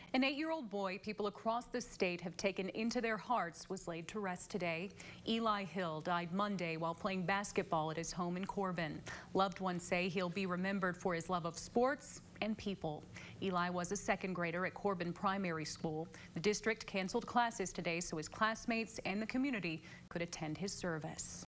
An 8-year-old boy people across the state have taken into their hearts was laid to rest today. Eli Hill died Monday while playing basketball at his home in Corbin. Loved ones say he'll be remembered for his love of sports and people. Eli was a second grader at Corbin Primary School. The district canceled classes today so his classmates and the community could attend his service.